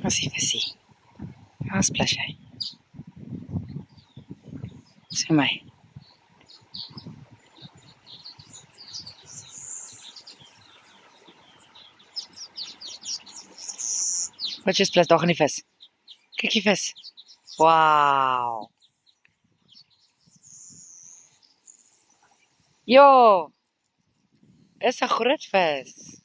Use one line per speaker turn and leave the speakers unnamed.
Assim, assim. Olha a splash aí. Sem mais. Wat je splash toch niet vast? Kijk je vast. Wauw. Yo. Essa groot vis.